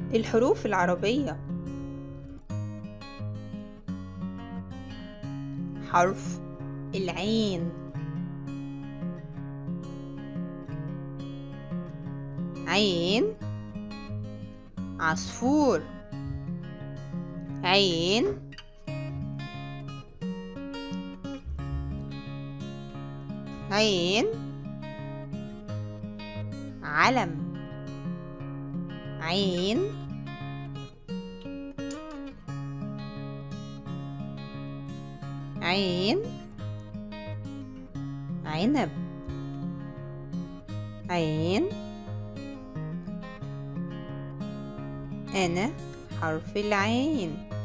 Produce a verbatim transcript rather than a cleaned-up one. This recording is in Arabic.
الحروف العربية: حرف العين، عين عصفور، عين عين علم، عين عين عنب، عين. أنا حرف العين.